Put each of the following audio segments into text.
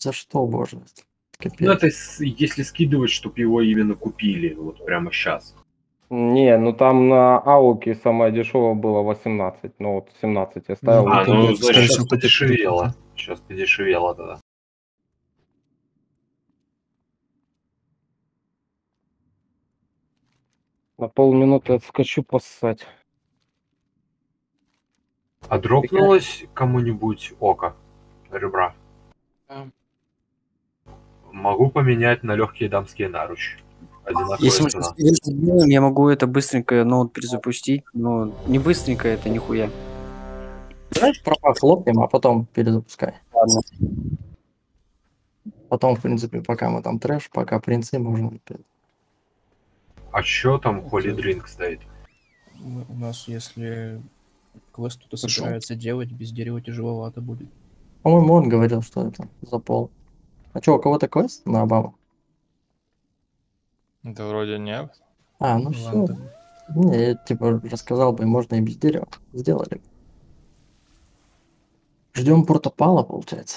За что, боже? Ну, это Капец. если скидывать, чтобы его именно купили, вот прямо сейчас. Не, ну там на Ауке самое дешевое было 18, ну вот 17 я ставил. А, ну, Скорее значит, сейчас всего, купят подешевело. Сейчас подешевело тогда. На полминуты отскочу поссать. А дропнулось кому-нибудь око ребра? Да. Могу поменять на легкие дамские наручи. Одинаковая Если мы цена. сейчас сделаем, я могу это быстренько ноут перезапустить, но не быстренько это нихуя. Давай пропах хлопнем, а потом перезапускай. Ладно. Потом, в принципе, пока мы там трэш, пока принцы, можно... А чё там Holy Drink стоит? У нас, если квест кто-то Хорошо. собирается делать, без дерева тяжеловато будет. По-моему, он говорил, что это за пол. А что, у кого-то квест на Обаму? Да вроде нет. А, ну все. Ладно. Не, я типа рассказал бы, можно и без дерева. Сделали. Ждем портопала, получается.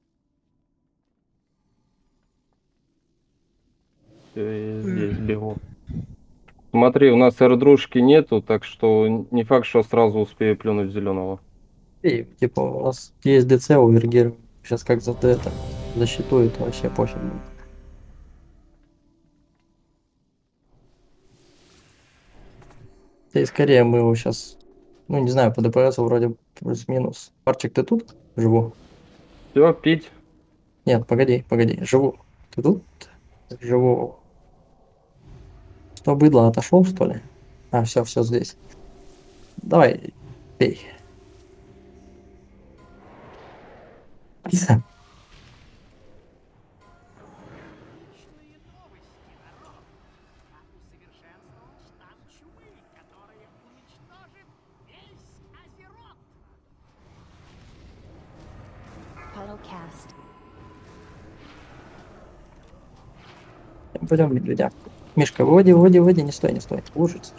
Я здесь бегу. Смотри, у нас эрдрушки нету, так что не факт, что сразу успею плюнуть зеленого. И, типа, у нас есть ДЦ у Вергира. Сейчас как за это засчитует, вообще пофиг будет. Да и скорее мы его сейчас, ну не знаю, по ДПС вроде плюс-минус. Парчик, ты тут? Живу. Все, пить. Нет, погоди, живу. Ты тут? Живу. Что, быдло отошел, что ли? А, все здесь. Давай, пей. Cast. Пойдем, медведя. Мишка, выводи, не стой. Лужица.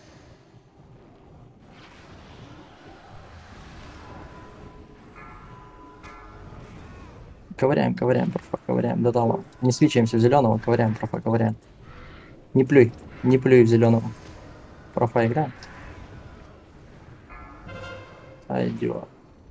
Ковыряем, профа, ковыряем до талого. Не свечаемся в зеленого, ковыряем, профа, ковыряем. Не плюй в зеленого. Профа играем. Идиот.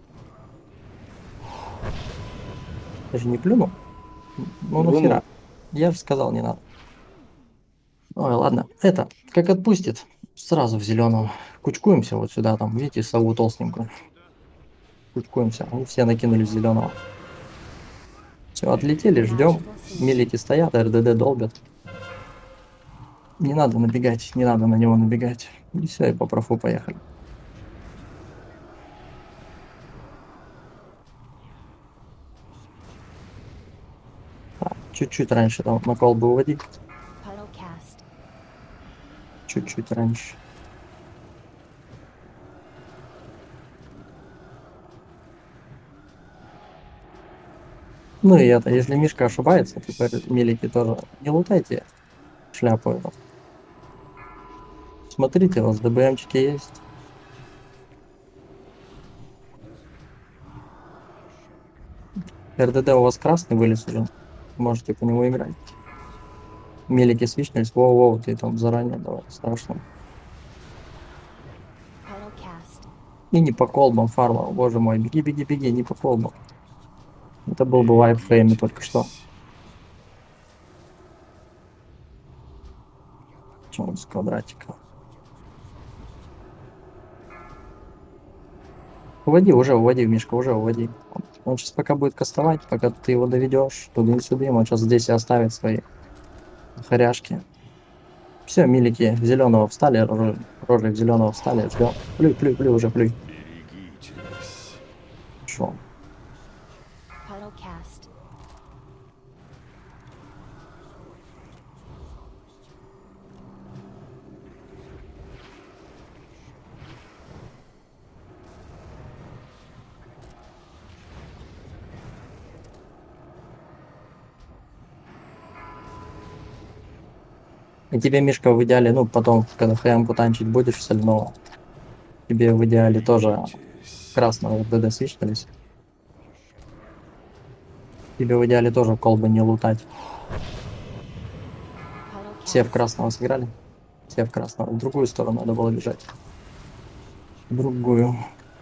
Даже не плюнул? Ну нахера? Я же сказал, не надо. Ой, ладно. Это, как отпустит, сразу в зеленого. Кучкуемся вот сюда, там, видите, сову толстенькую. Кучкуемся. Они все накинули зеленого. Все, отлетели, ждем. Милики стоят, РДД долбят. Не надо набегать, не надо на него набегать. И все, и по профу поехали. Чуть-чуть раньше там на кол бы уводить. Чуть-чуть раньше. Ну и это, если Мишка ошибается, теперь милики тоже не лутайте шляпу эту. Смотрите, у вас ДБМчики есть. РДД у вас красный вылез уже. Можете по нему играть. Мелики свичнулись. Воу, ты там заранее, давай, страшно. И не по колбам фарма, боже мой, беги, не по колбам. Это был бы вайп фрейме только что. Чем он с квадратика? Уводи, Мишка, уводи. Он сейчас пока будет кастовать, пока ты его доведешь, туда-сюда, он сейчас здесь и оставит свои хоряшки. Все, милики зеленого встали, рожи в зеленого встали, ждем. Плюй, уже плюй. Шо? И тебе, Мишка, в идеале, ну, потом, когда хаямку танчить будешь в сольного, тебе в идеале тоже красного ДД свичнулись. Тебе в идеале тоже колбы не лутать. Все в красного сыграли. Все в красного. В другую сторону надо было бежать. В другую.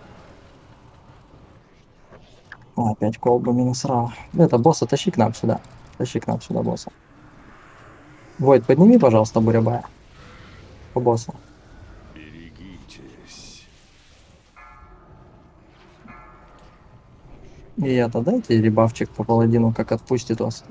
О, опять колбами насрал. Это, босса, тащи к нам сюда. Тащи к нам сюда, босса. Войд, подними, пожалуйста, бурябая. По боссу. Берегитесь. И это, дайте ребавчик по паладину, как отпустит вас.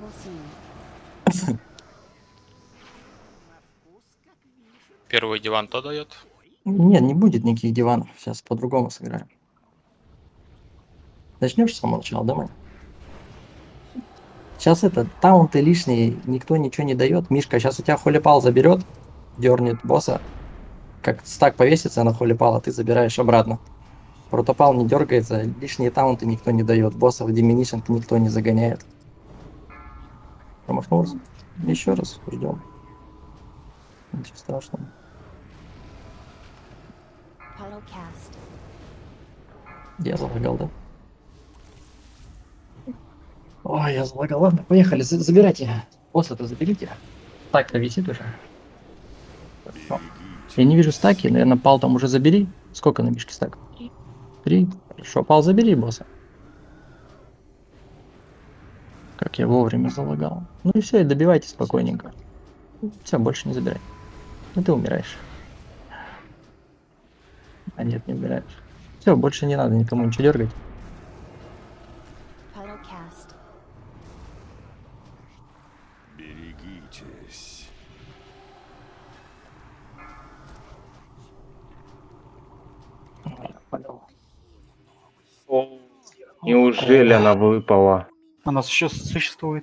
Первый диван то дает. Нет, не будет никаких диванов. Сейчас по-другому сыграем. Начнешь с самого начала, давай. Сейчас это, таунты лишние, никто ничего не дает. Мишка, сейчас у тебя холипал заберет, дернет босса. Как стак повесится на холипал, а ты забираешь обратно. Протопал не дергается, лишние таунты никто не дает. Боссов диминишинг никто не загоняет. Промахнулся. Еще раз ждем. Ничего страшного. Я залагал, да? Ой, я залагал. Ладно, поехали, забирайте. Босса-то заберите. Так-то висит уже. Хорошо. Я не вижу стаки, наверное, пал там уже забери. Сколько на мишке стак? 3. Хорошо, пал забери босса. Как я вовремя залагал. Ну и все, и добивайте спокойненько. Все, больше не забирай. И ты умираешь. А нет, не умираешь. Все, больше не надо никому ничего дергать. Берегитесь. Неужели она выпала? Она еще существует.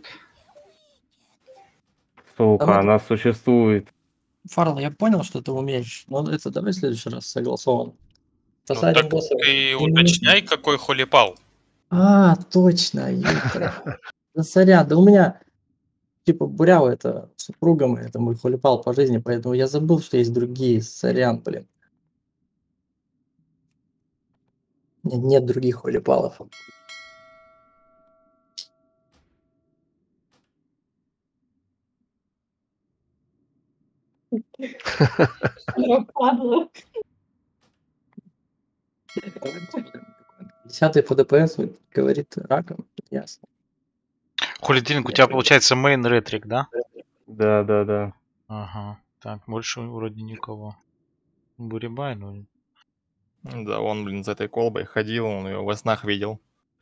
Сука, она существует. Фарл, я понял, что ты умеешь. Но это давай в следующий раз согласован. Ну, так ты уточняй, какой холипал. А, точно. Да сорян, да у меня типа бурява это супруга моя, это мой холипал по жизни, поэтому я забыл, что есть другие. Сорян, блин. Нет других холипалов. Десятый по ДПС говорит раком, ясно. Хулидинг, у тебя получается мейн ретрик, да? Да. Ага. Так, больше вроде никого. Бурибай, ну. Да, он, блин, за этой колбой ходил, он ее во снах видел.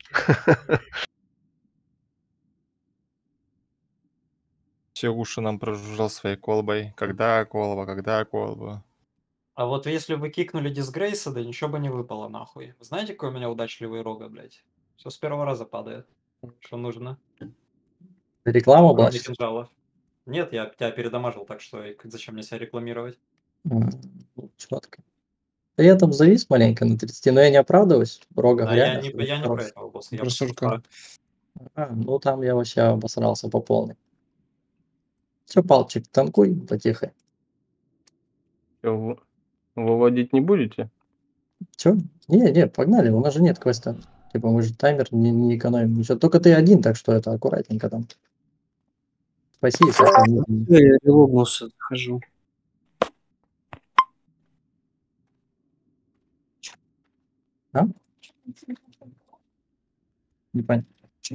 Все уши нам прожужжал своей колбой. Когда колба? А вот если вы кикнули Дисгрейса, да ничего бы не выпало нахуй. Знаете, какой у меня удачливый рога, блядь? Все с первого раза падает. Что нужно? Реклама была? Кроме кинжалов. Нет, я тебя передамажил, так что зачем мне себя рекламировать? Четко. Да я там завис маленько на 30, но я не оправдываюсь. Рога Да, реально. я не про этого босса. Я Про сурка. Ну там я вообще обосрался по полной. Все, палчик, танкуй потихо. Чё, выводить не будете? Че? Не, погнали, у нас же нет квеста. Типа мы же таймер не экономим. Ничего. Только ты один, так что это аккуратненько там. Спасибо. Я релогнулся, хожу. А? Не понятно.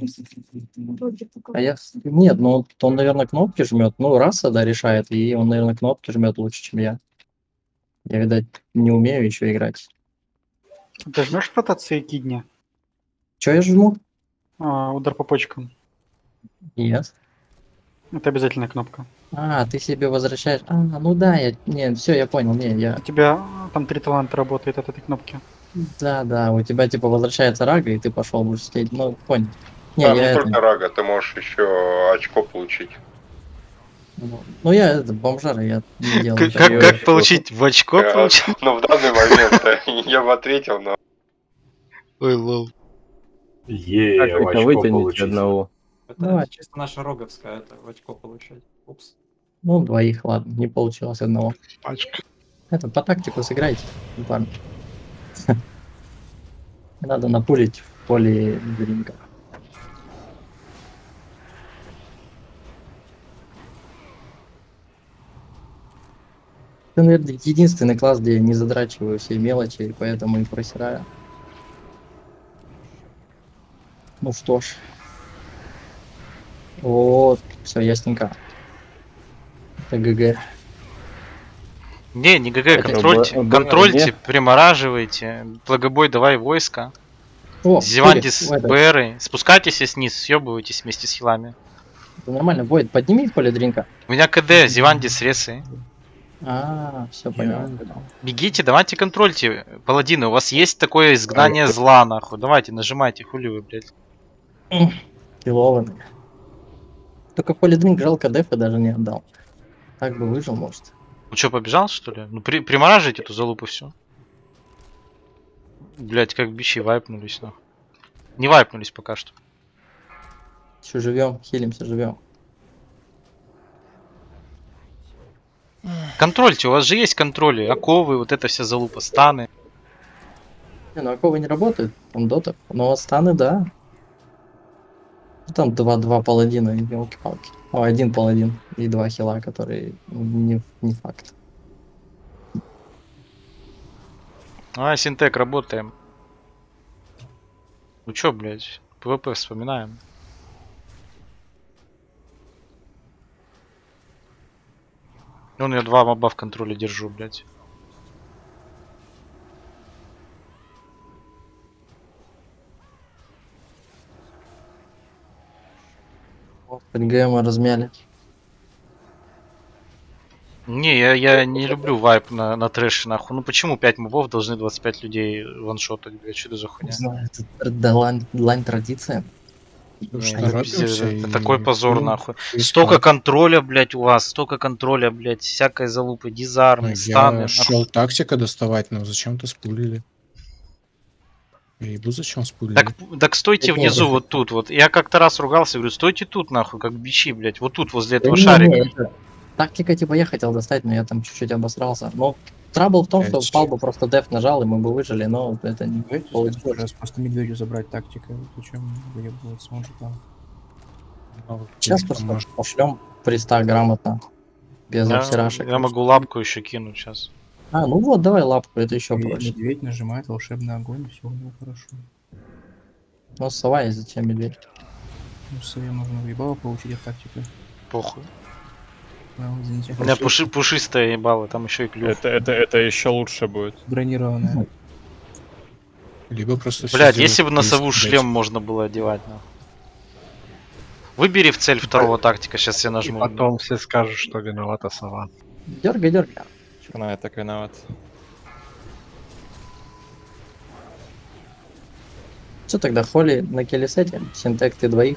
А я... Нет, ну он, наверное, кнопки жмет. Ну, раса, да, решает. И он, наверное, кнопки жмет лучше, чем я. Я, видать, не умею еще играть. Ты жмешь в ротации кидни? Че я жму? Удар по почкам. Yes. Это обязательная кнопка. А, ты себе возвращаешь. А, ну да, не, все, я понял, не, я. У тебя там 3 таланта работает от этой кнопки. Да, у тебя типа возвращается рага, и ты пошел будешь сидеть. Ну, понял. Не, Там я не это... только рага, ты можешь еще очко получить. Ну, я это бомжара, я не делаю. Как получить в очко получить? Ну, в данный момент я бы ответил, но... Ой, лол. Как это вытяните одного? Это чисто наша роговская, это в очко получать. Упс. Ну, двоих, ладно, не получилось одного. Пачка. Это по тактику сыграйте, парни. Надо напулить в поле дринка. Это, наверное, единственный класс, где я не задрачиваю все мелочи, и поэтому и просираю. Ну что ж. Вот, все ясненько. Это ГГ. Не ГГ, Это контрольте, Б- контрольте, нет. примораживайте. Благобой, давай войска. О, Зивандис, Фурик, БРы. Спускайтесь вниз, съебывайтесь вместе с хилами. это нормально. Войд, подними полидринка. У меня КД, Зивандис, ресы. Все понятно. Бегите, давайте контрольте, паладины. У вас есть такое изгнание зла, нахуй. Давайте, нажимайте, хули вы, блядь. Пилованный. Только полидринк жалко, дефа даже не отдал. Так бы выжил, может. Ну что, побежал, что ли? Ну, примораживайте эту залупу, все. Блять, как бичи вайпнулись, нахуй. Не вайпнулись пока что. Еще живем, хилимся, живем. Контрольте, у вас же есть контроли. Оковы, вот эта вся залупа, станы. Не, ну оковы не работают, там дотов. Но станы, да. Ну, там два паладина и елки-палки. О, один паладин и 2 хила, которые не факт. А, синтек, работаем. Ну чё, блядь, ПВП вспоминаем. Вон я 2 моба в контроле держу, блядь. Хоть ГМ размяли. Не, я не люблю вайп на трэше, нахуй. Ну почему 5 мобов должны 25 людей ваншотать, блядь, что это за Не хуйня? знаю, это лань традиция. Не, Слушай, это торопимся пиздец, это и такой позор, будем нахуй. искать. Столько контроля, блядь, у вас, столько контроля, блядь, всякой залупы, дизармы, станы. Я нахуй. шел тактика доставать, но зачем-то спулили. Ебу, зачем спулили? Так стойте Это внизу, уже вот тут, вот. Я как-то раз ругался, говорю, стойте тут, нахуй, как бичи, блядь. Вот тут, возле Да этого не, шарика. это тактика, типа, я хотел достать, но я там чуть-чуть обосрался. Но трабл в том, что впал бы просто деф нажал, и мы бы выжили, но это не Давайте в получилось. следующий раз просто медведю забрать тактикой. Зачем выебываться, он же там. Сейчас просто пошлем приста грамотно. Без обсирашек. Я могу лапку еще кинуть сейчас. А, ну вот, давай лапку, это еще проще. Медведь нажимает волшебный огонь, все у него хорошо. Ну, сова есть, зачем медведь? Ну, в сове можно въебало получить от тактики. Похуй. А, извините. У меня пушистая ебало, там еще и клюв. Это еще лучше будет. Бронированная. Либо просто Блядь, все если бы на сделать сову быстро, шлем можно было одевать, нахуй. Выбери в цель второго тактика, сейчас я нажму. Потом все скажут, что виновата сова. Дергай, дергай. Она я так виноват. Что тогда, Холли на келесете, синтек ты двоих.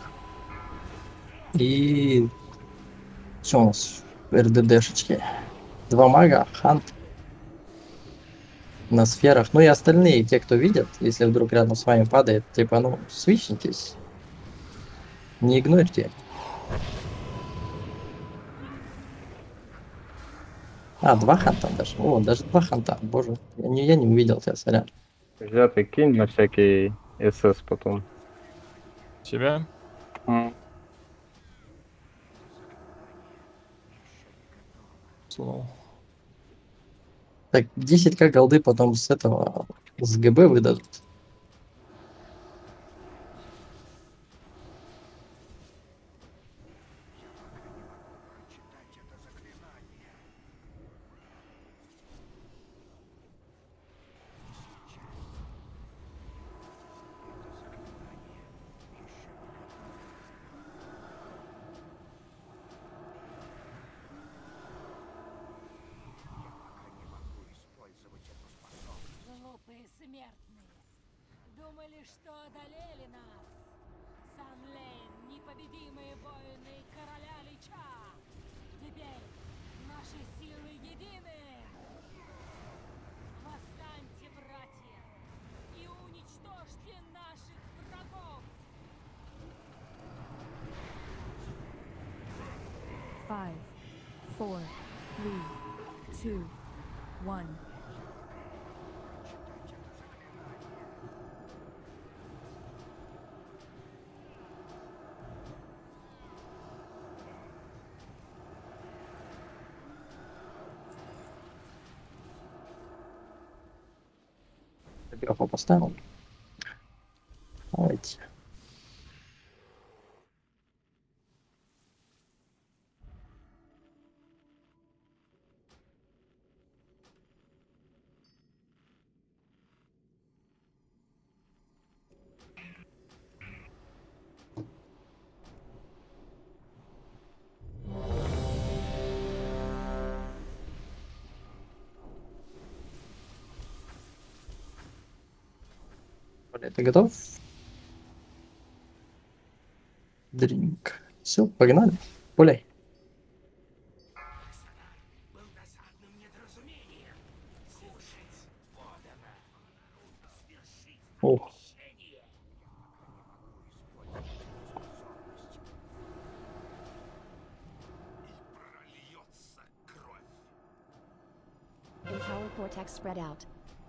И... Что у нас? РДДшечки. 2 мага, хант. На сферах. Ну и остальные, те, кто видят, если вдруг рядом с вами падает, типа, ну, свищитесь. Не игнорьте. А, 2 ханта даже. О, даже 2 ханта. Боже, я не увидел тебя, сорян. Взятый кинь на всякий СС потом. Тебя? Слов. Так, 10к голды потом с этого, с ГБ выдадут. Глупые смертные. Думали, что одолели нас. Санлейн, непобедимые воины короля Лича. Теперь наши силы едины. Восстаньте, братья, и уничтожьте наших врагов. 5, 4, 3, 2, 1. Копьёху поставил. Давайте. Оля, ты готов? Дринк. Все, погнали. Гуляй. Ох. Empower cortex spread out.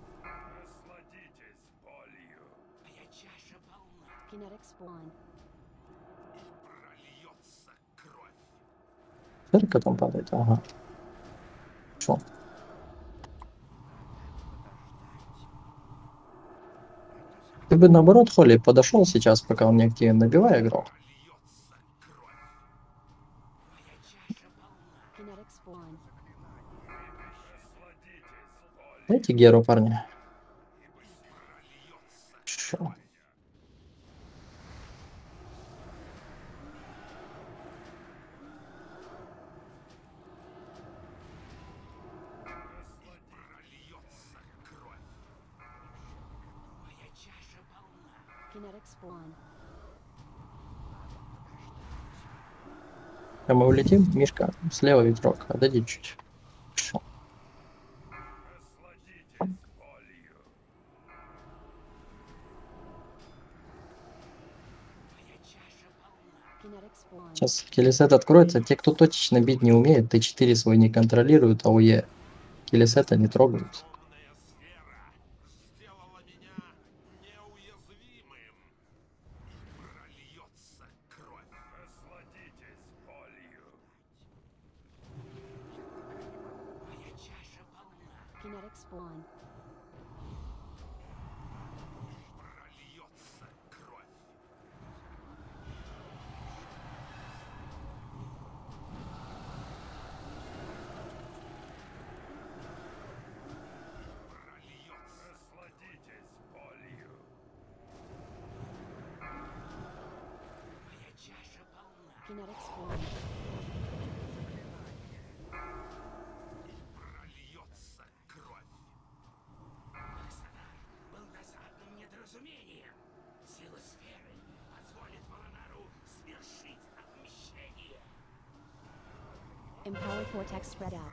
Kinetic spawn. Смотри, там падает. Ага. Шо? Ты бы наоборот, Холли, подошел сейчас, пока он не активен, набивай игру. Kinetic spawn. Дайте Геру, парни. Шо? Kinetic spawn. А мы улетим, Мишка, слева ветрок, отойди чуть. Шо? Kinetic spawn. Сейчас киллисет откроется. Те, кто точечно бить не умеет, Т4 свой не контролируют, а АОЕ киллисета не трогают. Kinetic spawn. Kinetic spawn. Empower cortex spread out.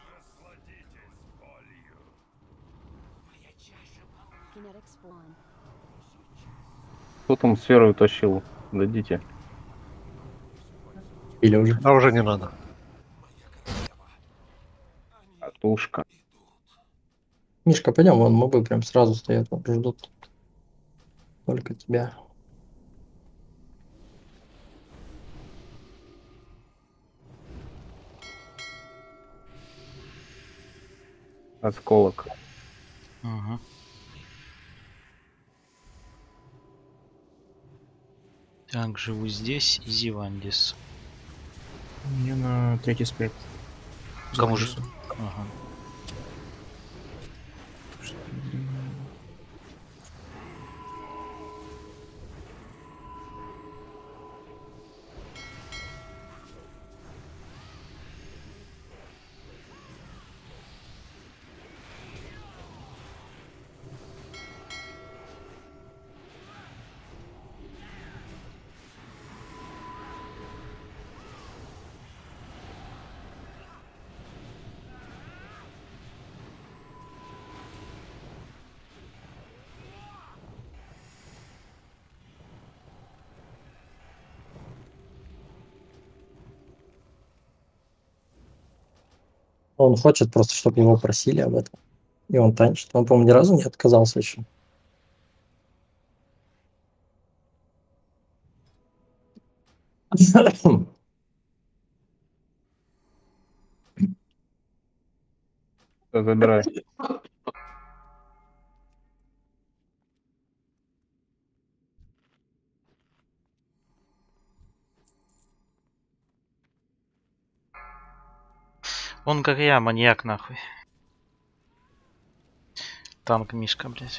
Kinetic spawn. Кто там сферу утащил? Дадите. Или уже? Да уже не надо. Катушка. Мишка, пойдем, вон мобы прям сразу стоят, вот ждут. Только тебя. Осколок. Ага. Так, живу здесь и Зивандис. Мне на третий спрейт. Кому же? Ага. Он хочет просто, чтобы его просили об этом. И он танчит. Он, по-моему, ни разу не отказался еще. Забирай. Он как я, маньяк нахуй. Танк Мишка, блядь.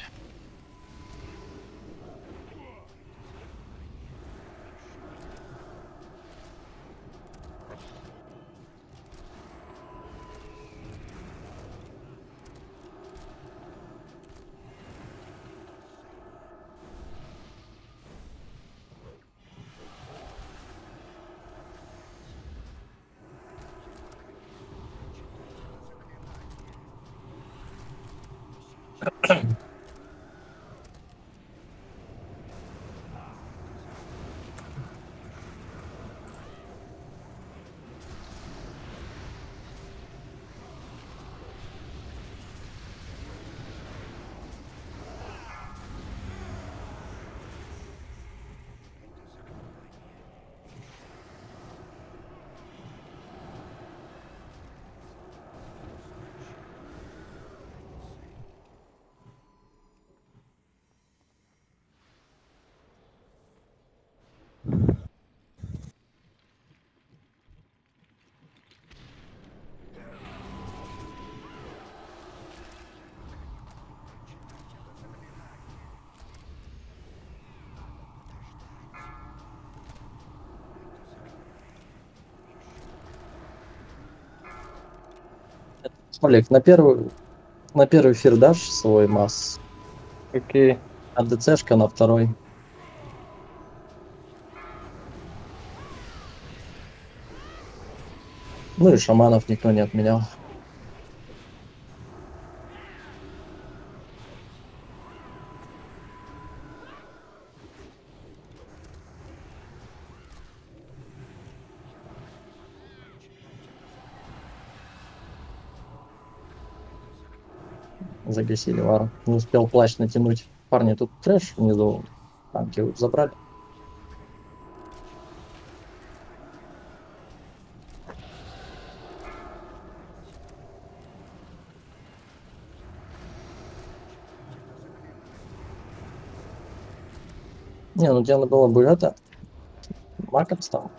Олег, на первый эфир дашь свой масс, Окей. а ДЦшка на второй. Ну и шаманов никто не отменял. Загасили вару. Не успел плащ натянуть. Парни, тут трэш внизу. Танки вот забрали. Не, ну дело было бы это. Маком стал.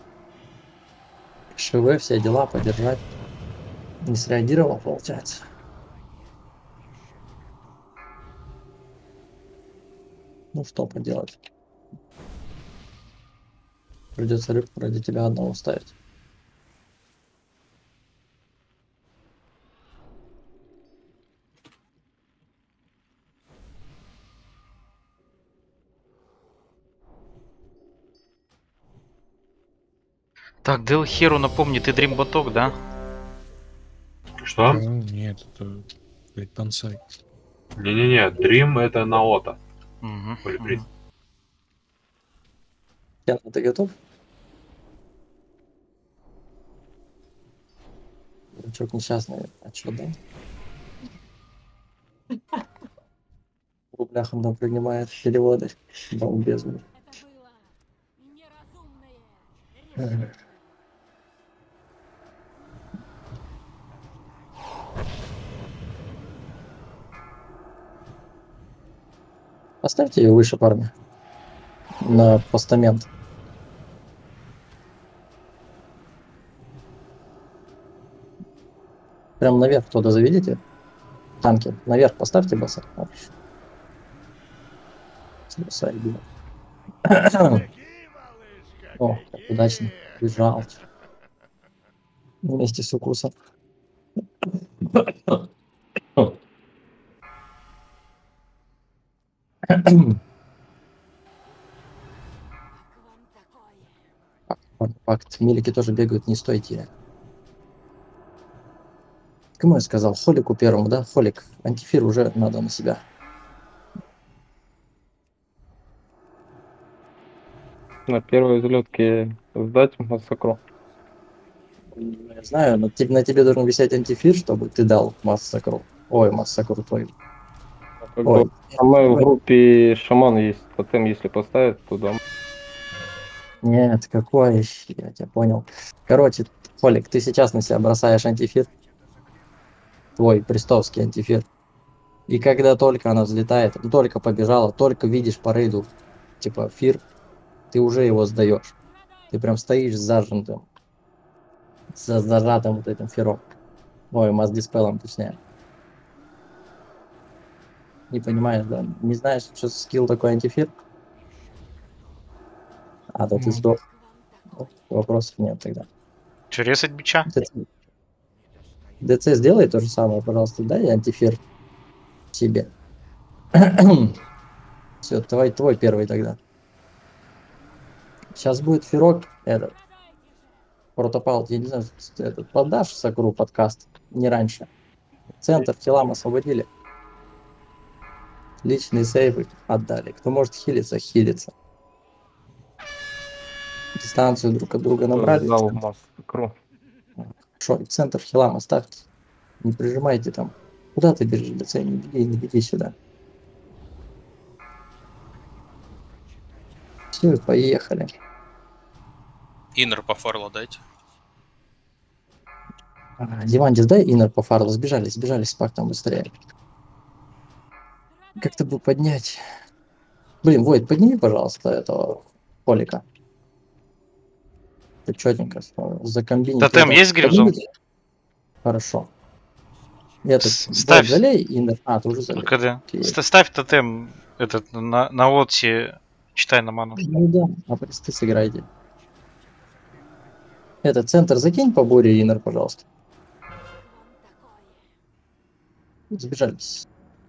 ШВ, все дела поддержать. Не среагировал, получается. Ну что поделать. Придется рыбку ради тебя одного ставить. Так, Дел Херу, напомни, ты дримботок, да? Что? Ну, нет, это, блядь, Бонсай. Не-не-не, Дрим это Наота. Угу. Полиприт. Ян, ты готов? Дурачок несчастный, а чё, да? В рублях он там принимает переводы. Балбезный. Поставьте ее выше, парни. На постамент. Прям наверх туда заведите. Танки. Наверх поставьте баса. Хорошо. Баса иди. О, как удачно. Бежал. Вместе с укусом. Факт. Милики тоже бегают, не стойте. Кому я сказал? Холику первому, да? Холик. Антифир уже надо на себя. На первой взлетке сдать массакру. Я знаю, но на тебе должен висеть антифир, чтобы ты дал массакру. Ой, массакру твой. Ой. А мы в группе шаман есть. Тотем, если поставить, туда. Нет, какой? Я тебя понял. Короче, Холик, ты сейчас на себя бросаешь антифир. Твой престовский антифир. И когда только она взлетает, только побежала, только видишь по рейду, типа, фир, ты уже его сдаешь. Ты прям стоишь с зажатым вот этим фиром. Ой, маз диспелом, точнее. Не понимаешь, да? Не знаешь, что скилл такой антифир? А, да ты Ну. сдох. Вопросов нет тогда. Че, резать бича? ДЦ сделай то же самое, пожалуйста, дай антифир себе. Все, твой первый тогда. Сейчас будет фирок, этот, протопал, я не знаю, этот, подашь Сакру подкаст, не раньше. Центр телам освободили. Личные сейвы отдали. Кто может хилиться, хилится. Дистанцию друг от друга набрали. Дал Сакру. Хорошо, центр хилам оставьте. Не прижимайте там. Куда ты бежишь, ДЦ? Не беги сюда. Все, поехали. Иннер по фарлу дайте. Дивандис, дай иннер по фарлу. Сбежали, спак там быстрее. Как-то бы поднять. Блин, Войд, подними, пожалуйста, этого Полика. Это четенько. Закомбинить. Тотем есть грифзон? Хорошо. Этот, Ставь. залей иннер. А, ты уже залей. КД. Ставь тотем этот на отсе, читай на ману. Ну да, а ты сыграйте. Это центр закинь по буре иннер, пожалуйста. Сбежались.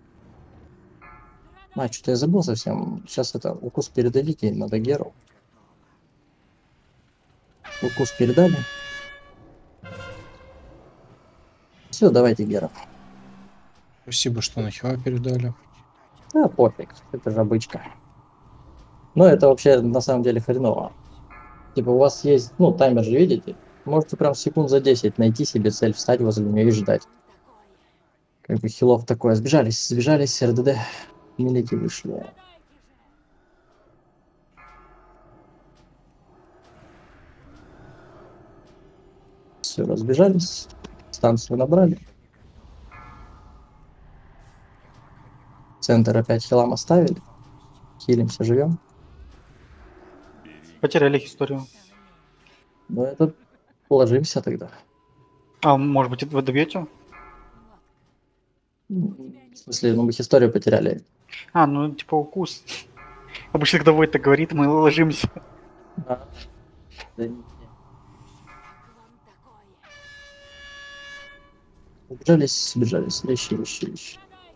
А, что-то я забыл совсем. Сейчас это укус передадите, надо Геру. Укус передали. Все, давайте Гера. Спасибо, что на хила передали. Да, пофиг, это же обычка. Но это вообще на самом деле хреново. Типа у вас есть, ну, таймер же видите? Можете прям секунд за 10 найти себе цель, встать возле нее и ждать. Как бы хилов такое. Сбежались, РДД. Милики вышли. Все, разбежались. Станцию набрали. Центр опять хилам оставили. Хилимся, живем. Потеряли их историю. Ну, это положимся тогда. А может быть, вы добьете? В смысле, ну мы историю потеряли. А, ну типа укус. Обычно, когда Войт так говорит, мы ложимся. Да не. Сбежались. Лещи.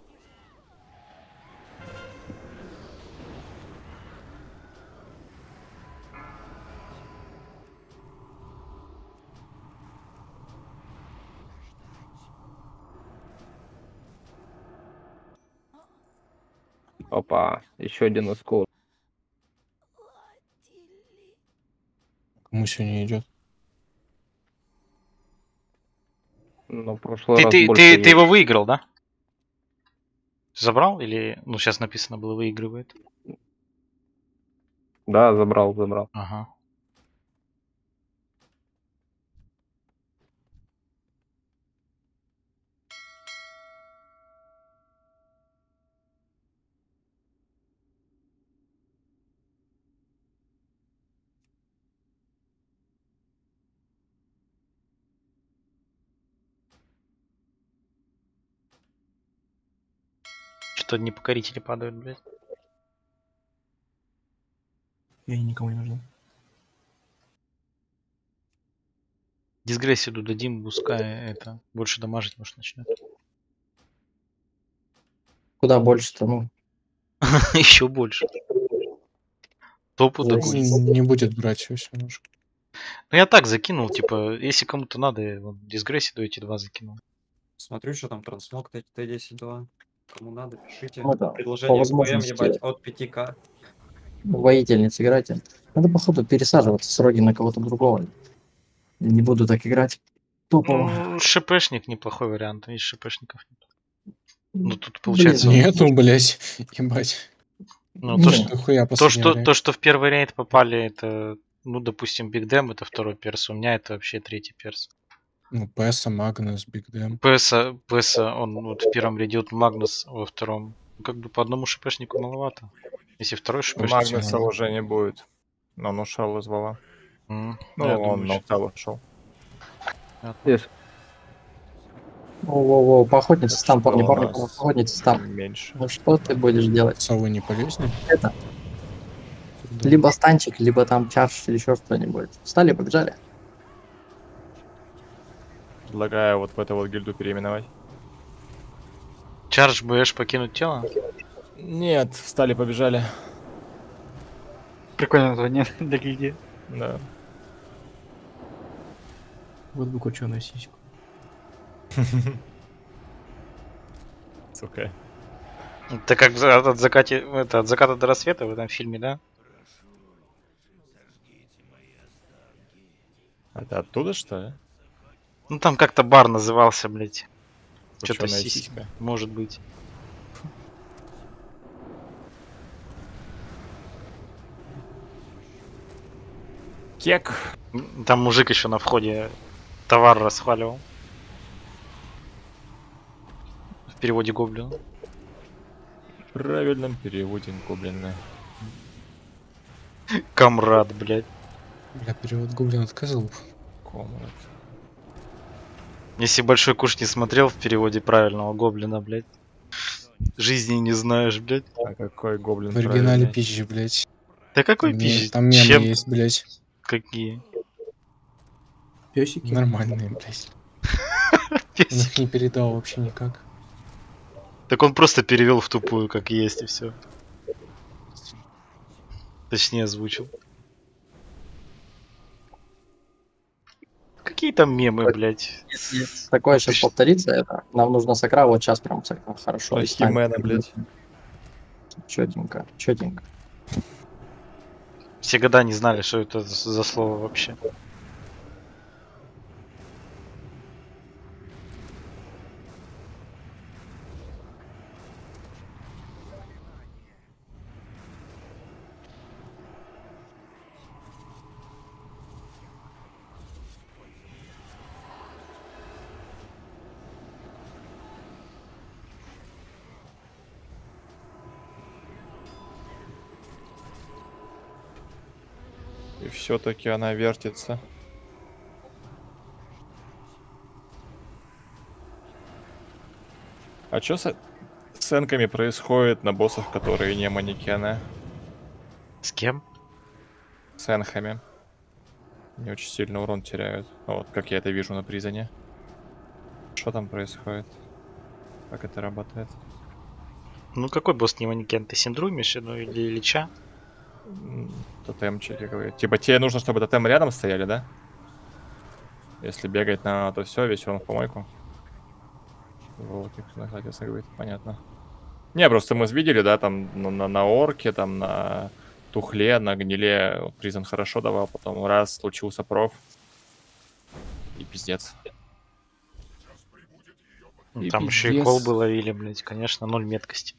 Опа, еще один искор. Кому сегодня идет? Ну, в прошлый раз Ты больше его выиграл, да? Забрал или, ну, сейчас написано было выигрывает? Да, забрал. Ага. Что-то непокорители падают, блядь. Я никому не нужен. Дисгрессию дадим, пускай это больше дамажить, может, начнет. Куда больше-то, ну? Еще больше. Топу такой. Не будет брать все немножко. Ну я так закинул, типа, если кому-то надо, вот, дисгрессию до эти 2 закинул. Смотрю, что там трансмог Т10-2. Кому надо, пишите. Ну да, по Предложение ПМ, возможности. ебать, от 5к. Воительниц играйте. Надо, походу, пересаживаться с роги на кого-то другого. Не буду так играть. Топово. Ну, ШПшник неплохой вариант, видишь, ШПшников нет. Ну тут получается... Нету, блять, ебать. Ну, Нихуя последнее время. то, что в первый рейд попали, это, ну, допустим, Биг Дэм, это второй перс, у меня это вообще третий перс. Ну, Пэса, Магнус, Биг Дэм. Пэса, он вот в первом ряде, вот Магнус во втором. Ну, как бы по одному ШПшнику маловато. Если второй ШПшник... Магнуса уже не будет. Но он ушел из Вова. Ну, я он думаю, на ушел. Yes. Воу-воу-воу, поохотница там, парни, Что у парни, нас? поохотница там. Меньше. Ну что ты будешь делать? Совы не полезны? Это. Либо станчик, либо там чарш или еще что-нибудь. Встали, побежали. Предлагаю вот в эту вот гильду переименовать. Чардж, будешь покинуть тело? Нет, встали, побежали. Прикольное название для гильдии. Да. Вот бы кученую сиську. Сука. Это как от заката до рассвета в этом фильме, да? Это оттуда, что ли? Ну там как-то бар назывался, блять. Что-то Кучёная сиська. сиська. Может быть. Кек. Там мужик еще на входе товар расхваливал. В переводе гоблин. В правильном переводе гоблина. Камрад, блядь. Бля, перевод гоблин отказал. Комрад. Если большой куш не смотрел в переводе правильного гоблина, блядь. Жизни не знаешь, блядь. А какой гоблин В оригинале правильный? пизжи, блядь. Да какой Там пизжи? Там мемы Чем? есть, блядь. Какие? Песики? Нормальные, блядь. Он их не передал вообще никак. Так он просто перевел в тупую, как есть, и все. Точнее озвучил. Какие там мемы, блядь? Если такое сейчас повторится, это нам нужно сакра вот сейчас прям хорошо. и станет. Химена, блядь. Четенько, четенько. Все года не знали, что это за слово вообще. И все-таки она вертится. А что с энками происходит на боссах, которые не манекены? С кем? С энхами. Они очень сильно урон теряют. Ну, вот как я это вижу на призоне. Что там происходит? Как это работает? Ну какой босс не манекен? Ты Синдру имеешь в виду или Лича? Тотемчики говорит. Типа тебе нужно, чтобы тотемы рядом стояли, да? Если бегать на то все, весь урон в помойку. Вот, их соответственно говорит, понятно. Не, просто мы видели, да, там на орке, там на тухле, на гниле призон хорошо давал, потом раз случился проф. И пиздец. Ну, там еще и колбы ловили, блять, конечно, 0 меткости.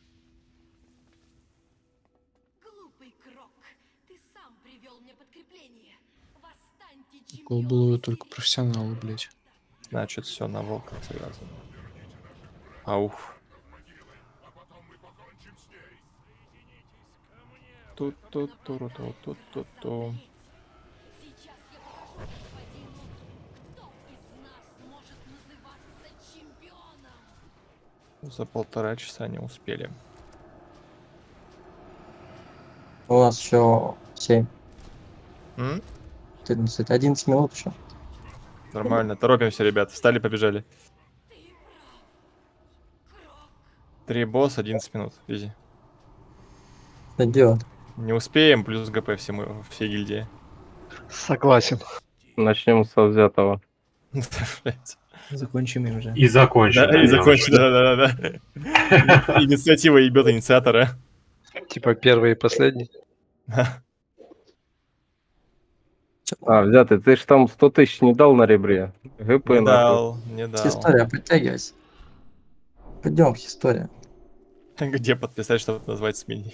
Кол было только профессионалы, блядь. Значит, все на волка завязано. Ауф. Тут-тут-туру-ту-тут-тут-ту. За 1,5 часа не успели. У нас еще 7. 11 минут еще. Нормально, торопимся, ребят. Встали, побежали. 3 босса, 11 минут. Изи. Идет. Не успеем, плюс ГП всей гильдии. Согласен. Начнем со взятого. Закончим им же. И закончим. Да, и закончим, да. Инициатива ебет инициатора. Типа первый и последний. А, взятый, ты ж там 100 тысяч не дал на ребре. ГП Не дал, не дал. История, подтягивайся. Пойдем, история. Где подписать, чтобы назвать СМИ?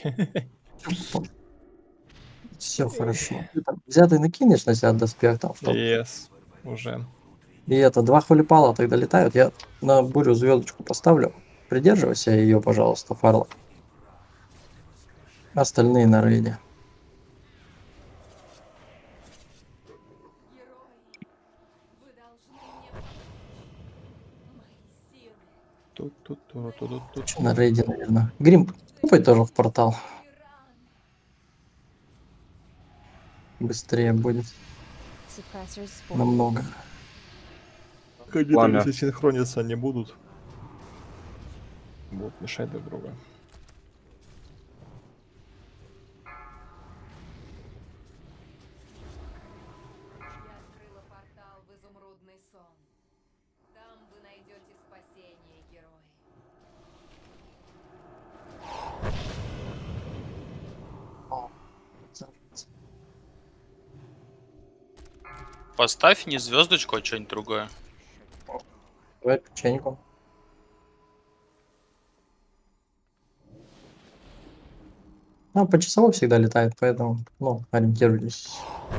Все хорошо. Взятый накинешь на себя доспех там что-то. Yes, уже. И это 2 хулипала тогда летают. Я на бурю звездочку поставлю. Придерживайся ее, пожалуйста, Фарла. Остальные на рейде. Чё на рейде, наверное. Грим, купай тоже в портал. Быстрее будет. Suppressors spawn. Намного. Они Пламя. если синхрониться не будут. Будут мешать друг другу. Я открыла портал в изумрудный сон. Там вы найдете спасение, герои. Поставь не звездочку, а что-нибудь другое. Давай печеньку. Ну, по часовой всегда летает, поэтому, ну, ориентируйтесь.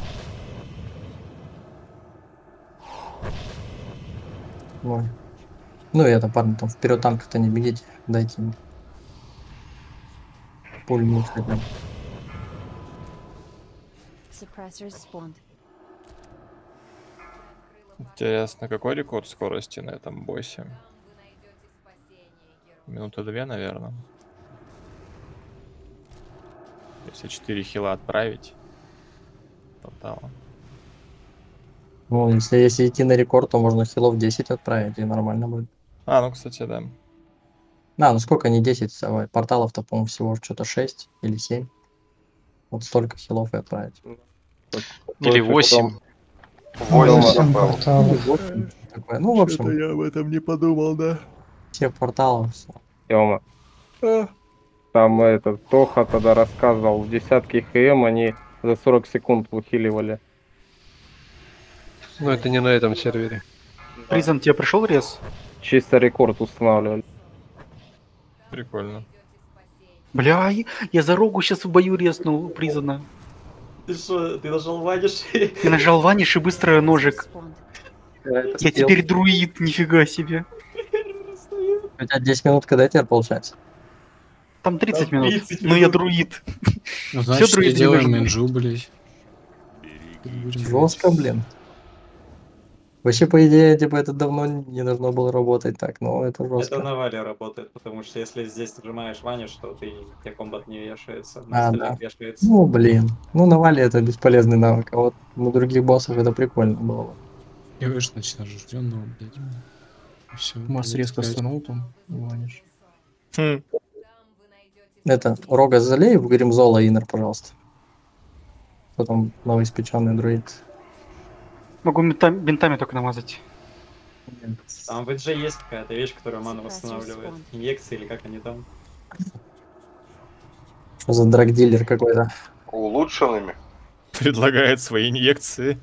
Ой. Ну и это, парни, там вперед танка-то не бегите, дайте им пуль хотя бы. Suppressors spawned. Интересно, какой рекорд скорости на этом боссе? Минута 2, наверное. Если 4 хила отправить. Портала. Ну, если идти на рекорд, то можно хилов 10 отправить, и нормально будет. А, ну, кстати, да. Ну сколько не 10, порталов-то, по-моему, всего что-то 6 или 7. Вот столько хилов и отправить. Или 8. 8 порталов. Такое. Ну, в общем, Что-то я об этом не подумал, да. все порталы, все. Тёма. Там этот Тоха тогда рассказывал, в десятки ХМ они за 40 секунд выхиливали. Но это не на этом сервере. Призан, тебе пришел рез? Чисто рекорд устанавливали. Прикольно. Бля, я за рогу сейчас в бою резнул Призана. Ты что, ты нажал ваниш? Я нажал ваниш и быстро ножик. Я теперь друид, нифига себе. У тебя 10 минут когда теперь получается? Там 30 Там минут, 30 но я друид. Ну, Всё, значит, не друиды делаем нажму. инжу, блядь. Будем Жестко, блин. Вообще, по идее, типа, это давно не должно было работать так, но это жестко. Это на вале работает, потому что если здесь нажимаешь ваниш, то тебе комбат не вешается, на остальных Да. вешается. Ну, блин. Ну, на вале это бесполезный навык, а вот на других боссах это прикольно было бы. делаешь, значит, рожденного, блядь. И всё, Масс блядь, резко сказать. станул там, ванишь. Это, Рога залей в Гримзола Иннер, пожалуйста. Потом новоиспеченный друид. Могу бинтами только намазать. Там в EG есть какая-то вещь, которая ману восстанавливает. Инъекции или как они там. Что за драгдилер какой-то? Улучшенными. Предлагает свои инъекции.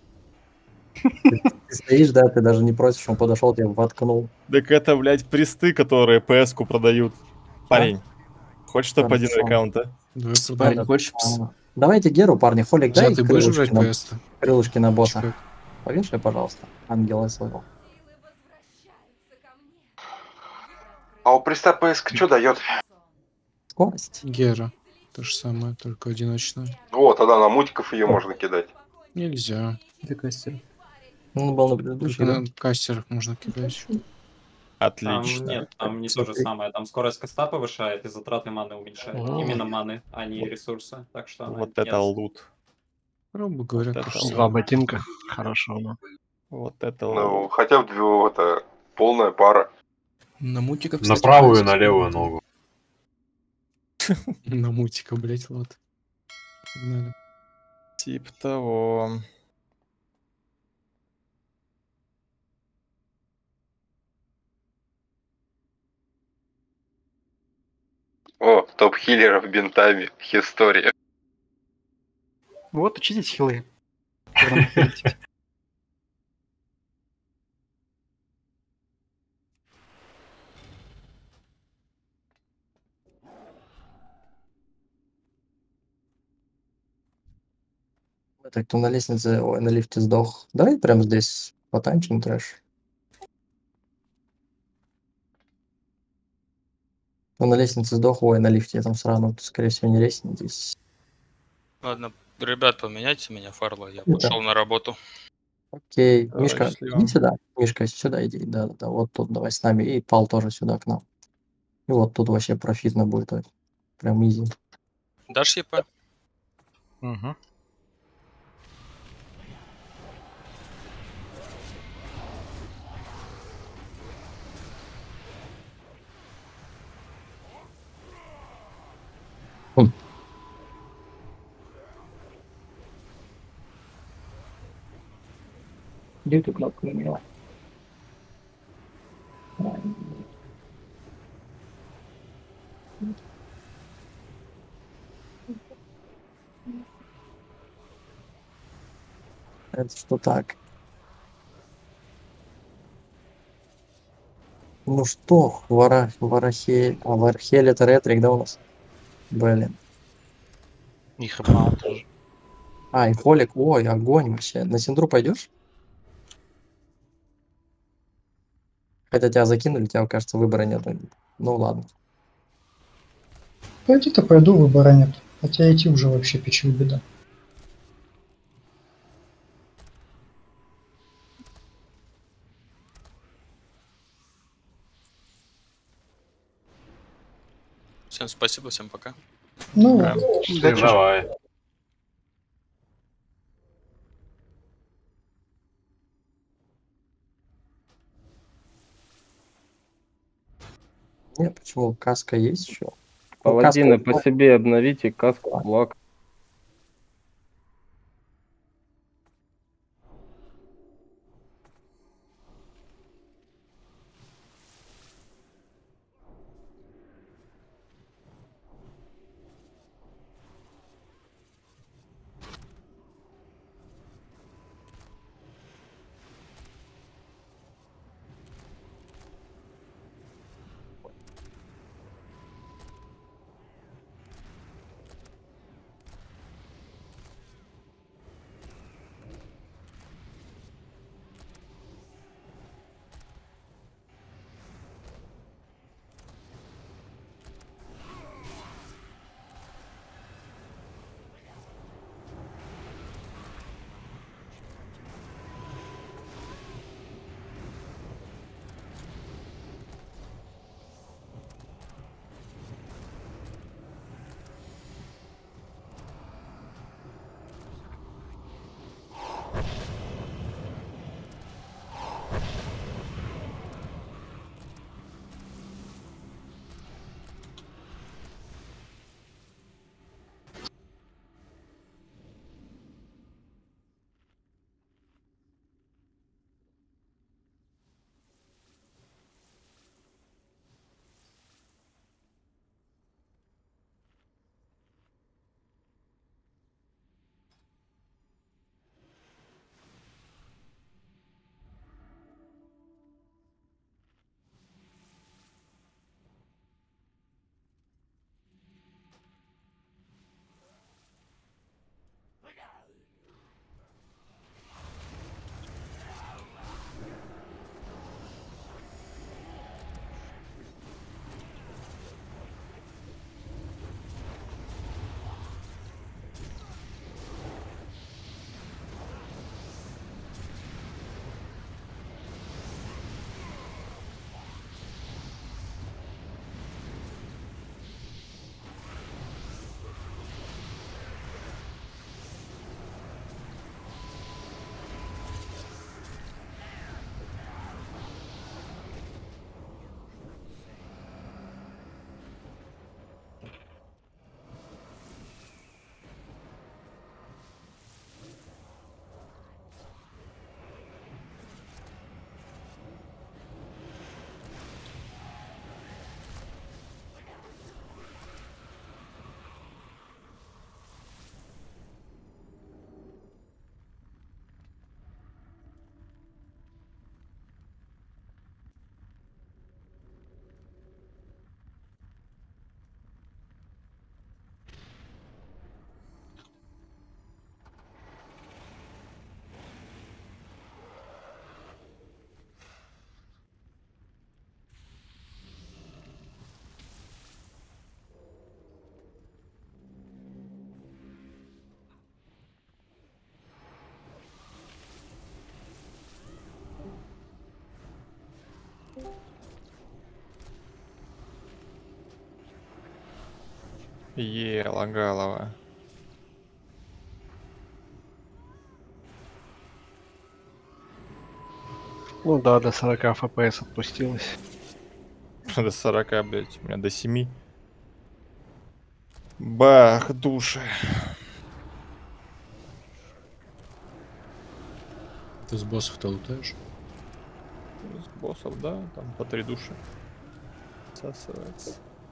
Ты стоишь, да, ты даже не просишь, он подошел, тебя воткнул. Так это, блядь, присты, которые ПС-ку продают. Парень, хочешь топ-1 Хорошо. аккаунта? Давай Парень, продаем. хочешь Давайте Геру, парни, Холик, Жа, дай ты будешь крылышки брать на, ПС-то? крылышки на босса. Чувак. Повешай, пожалуйста, ангела своего. А у приста ПСК что дает? Скорость. Гера. То же самое, только одиночное. О, тогда на мутиков ее можно кидать. Нельзя. Это кастер. Ну, был на предыдущий. Только да? на кастерах можно кидать. Там Отлично. нет, там не то же самое. Там скорость каста повышает и затраты маны уменьшает. О. Именно маны, а не ресурсы. Так что она Вот нет. это лут. Грубо говоря, Вот то это же Два самое. ботинка. Хорошо, ну. Вот это Ну, лут. хотя бы это полная пара. На мутика, На кстати, правую и ПС на левую используют. ногу. На мутика, блять, вот. Погнали. Тип того. О, топ-хиллеров бинтами. История. Вот, учитесь хилы. Когда находитесь. Это кто на лестнице, ой, на лифте сдох. Давай прямо здесь потанчим трэш. Кто на лестнице сдох, ой, на лифте там срану, скорее всего, не лестница. Ладно, ребят, поменяйте меня, Фарла, я Да. пошел на работу. Окей. Давай, Мишка, счастливо. иди сюда. Мишка, сюда иди. Да-да-да. Вот тут давай с нами. И Пал тоже сюда к нам. И вот тут вообще профитно будет. Вот. Прям изи. Дашь ЕП? Угу. Где ты кнопку имела? Это что так? Ну что, Варахель... А, Вархель это ретрик, да, у нас? Блин. И храма тоже. А, и Холик. Ой, огонь вообще. На Синдру пойдешь? Хотя тебя закинули, тебя, кажется, выбора нет. Ну ладно. Пойди-то пойду, выбора нет. Хотя идти уже вообще печаль беда. Всем спасибо, всем пока. Ну, Да. Удачи. Давай. Не, почему? Каска есть еще? Паладины по себе обновите каску, флаг. Лагалова. Ну да, до 40 FPS отпустилось. До 40, блядь, у меня до 7. Бах, души. Ты с боссов-то лутаешь? С боссов, да, там по 3 души. Сосается.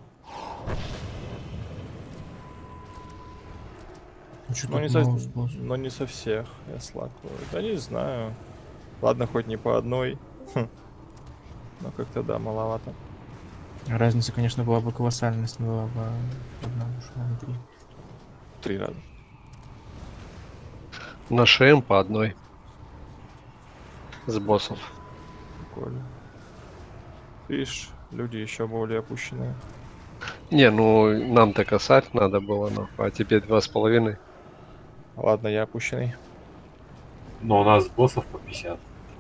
Ну, Но не со всех я слакаю. Да не знаю. Ладно, хоть не по одной. Но как-то да, маловато. Разница, конечно, была бы колоссальная, если была бы одна душа, а не 3. 3 раза. На ШМ по одной. С боссов. Прикольно. Видишь, люди еще более опущенные. Не, ну нам-то косарь надо было, а теперь 2,5. Ладно, я опущенный. Но у нас боссов по 50.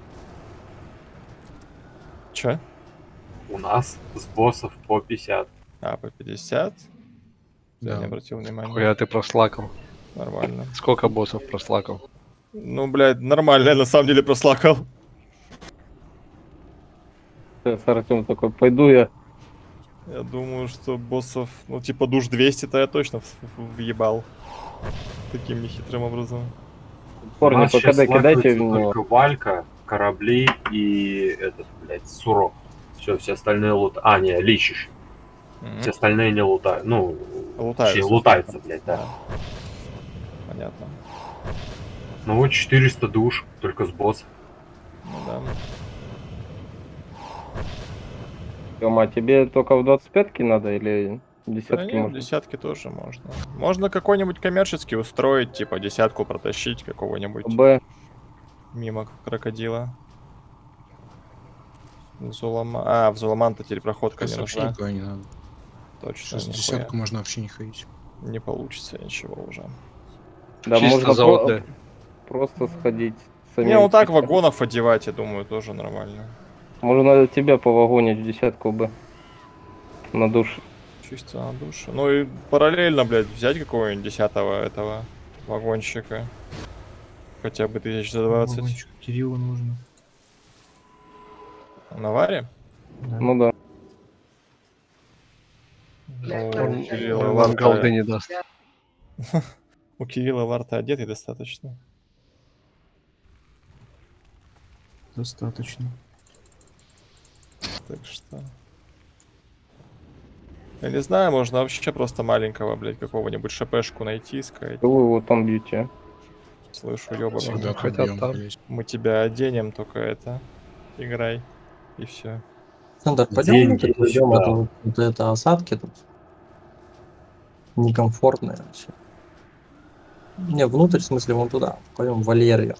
Че? У нас с боссов по 50. А, по 50? Да. Я не обратил внимания. Хуя ты прослакал. Нормально. Сколько боссов прослакал? Ну, блядь, нормально, я на самом деле прослакал. Сейчас Артем такой, пойду я. Я думаю, что боссов, ну, типа душ 200-то я точно въебал. Таким нехитрым образом. У нас сейчас кидайте слакаются в него. только Валька, корабли и этот, блядь, Сурок. Все остальные лут... А, не, Лич еще. Все остальные не лутают. Ну, лутаются, лутаются, блядь, да. Понятно. Ну вот 400 душ, только с боссом. Ну да. Тёма, тебе только в 25-ке надо или десятки Да нет, можно? десятки тоже можно. Можно какой-нибудь коммерческий устроить, типа десятку протащить какого-нибудь. Б. Мимо крокодила. А, в Зуламан-то теперь проходка не Вообще нужна. никуда не надо. Точно, Сейчас нихуя. десятку можно вообще не ходить. Не получится ничего уже. Да, Чисто можно за просто сходить. Не, вот так вагонов одевать, я думаю, тоже нормально. Можно тебя повагонить в десятку Б. На душ. Чисто на душе. Ну и параллельно, блядь, взять какого-нибудь 10-го этого вагончика. Хотя бы 1000 за 20. Вагончик Кириллу нужно. На варе? Да. Ну да. Ну, Он у Кирилла нам варта... голды не даст. У Кирилла варта одетый достаточно. Достаточно. Так что... Я не знаю, можно вообще просто маленького, блядь, какого-нибудь ШПшку найти, сказать. Вы его там бьете. Слышу, ёбаный. Всегда хотят пробьем, там. блядь. Мы тебя оденем, только это... Играй. И все. Сандер, пойдем Деньги внутрь, пойдем, сюда. а то вот это осадки тут некомфортные вообще. Не, внутрь, в смысле, вон туда. Пойдем в Валерию.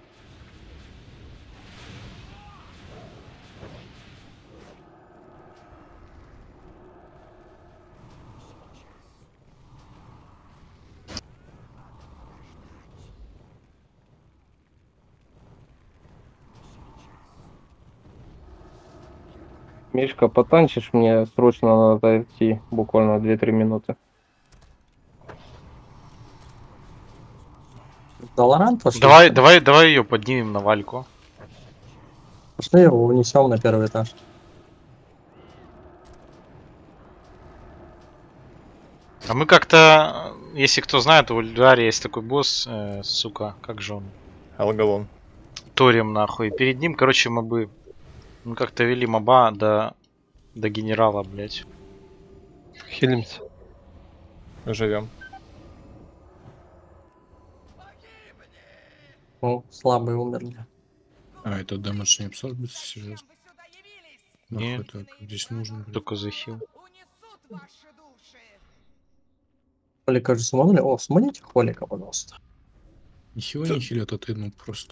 Мишка, потанчишь, мне срочно надо идти, буквально 2-3 минуты. Долорант пошли? Давай ее поднимем на Вальку. Пошли его унесем на первый этаж. А мы как-то, если кто знает, у Ульдари есть такой босс, сука, как же он? Алгалон. Торим нахуй. Перед ним, короче, мы как-то вели моба до генерала, блять. Хилимся. Живем. Ну, слабые умерли. А, это дэмэдж не абсорбится сейчас? Нет. Нахуй так, здесь нужно, блядь. Только захил. Холика же суманули. О, суманите Холика, пожалуйста. Ничего не хилят, а ты, ну, просто...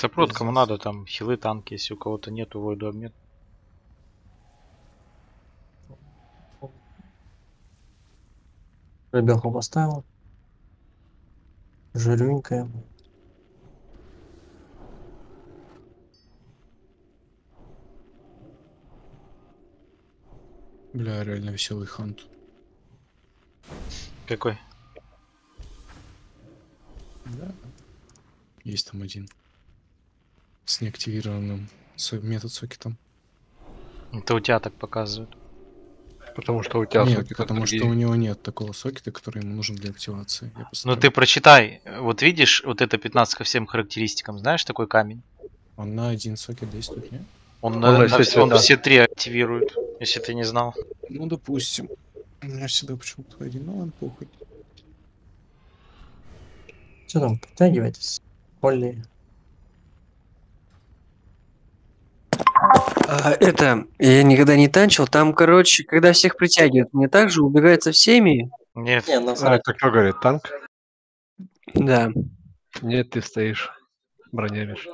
Саппорт, кому надо, там хилы, танки, если у кого-то нету, войду обмен. Ребеху поставил. Жирюнькая. Бля, реально веселый хант. Какой? Да. Есть там один. С неактивированным метод сокетом. Это у тебя так показывают. Потому что у тебя нет, сокет потому что другие. у него нет такого сокета, который ему нужен для активации. Я Ну поставил. ты прочитай. Вот видишь, вот это 15 ко всем характеристикам. Знаешь такой камень? Он на один сокет действует, нет? Он да. все три активирует, если ты не знал. Ну, допустим. У меня всегда почему-то один, ну ладно, похуй. Что там, подтягивайтесь? Полли. Это, я никогда не танчил, там, короче, когда всех притягивают, мне также убегает со всеми? Нет. Не, на А, это кто говорит, танк? Да. Нет, ты стоишь, броняришь.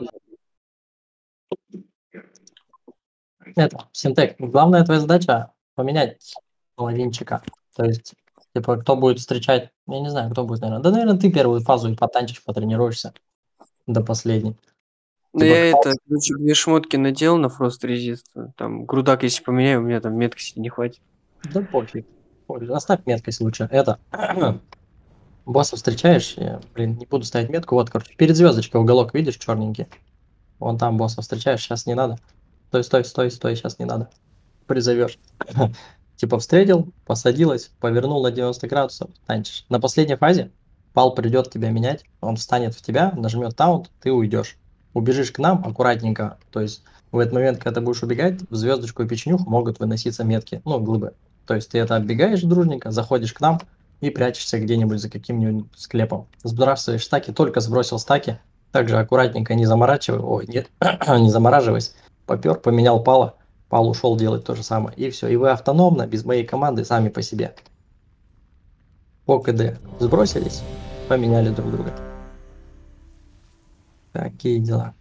Это, Синтек, главная твоя задача поменять половинчика. То есть, типа, кто будет встречать, я не знаю, кто будет, наверное. Да, наверное, ты первую фазу и потанчишь, потренируешься до последней. Ну, Типа, я кто- это, короче, 2 шмотки надел на фрост резист. Там, грудак, если поменяю, у меня там меткости не хватит. Да пофиг. Пофиг. Оставь меткость лучше. Это, босса встречаешь, я, блин, не буду ставить метку. Вот, короче, перед звездочкой уголок видишь, черненький. Вон там босса встречаешь, сейчас не надо. Стой, сейчас не надо. Призовешь. Типа встретил, посадилась, повернул на 90 градусов, танчишь. На последней фазе пал придет тебя менять, он встанет в тебя, нажмет таунт, ты уйдешь. Убежишь к нам аккуратненько, то есть в этот момент, когда ты будешь убегать, в звездочку и печенюху могут выноситься метки, ну, глыбы. То есть ты это оббегаешь дружненько, заходишь к нам и прячешься где-нибудь за каким-нибудь склепом. Сбрасываешь стаки, только сбросил стаки, также аккуратненько не заморачивай, ой, нет, не замораживайся, попер, поменял пала, пал ушел делать то же самое, и все. И вы автономно, без моей команды, сами по себе. По КД сбросились, поменяли друг друга. Такие дела.